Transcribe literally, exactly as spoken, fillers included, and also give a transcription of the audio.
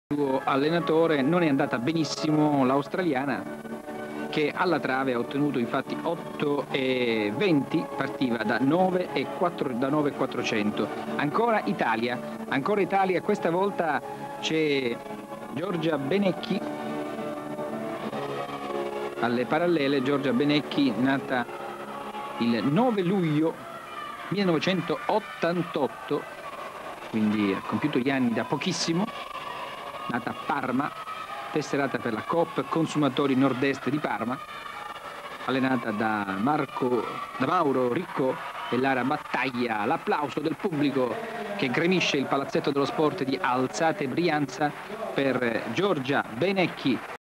suo allenatore non è andata benissimo l'australiana, che alla trave ha ottenuto infatti otto e venti, partiva da nove e quattrocento. Ancora Italia, ancora Italia, questa volta c'è Giorgia Benecchi alle parallele. Giorgia Benecchi, nata il nove luglio millenovecentottantotto, quindi ha compiuto gli anni da pochissimo, nata a Parma, tesserata per la Coop Consumatori Nord-Est di Parma, allenata da, Marco, da Mauro Ricco e Lara Battaglia. L'applauso del pubblico che gremisce il palazzetto dello sport di Alzate Brianza per Giorgia Benecchi.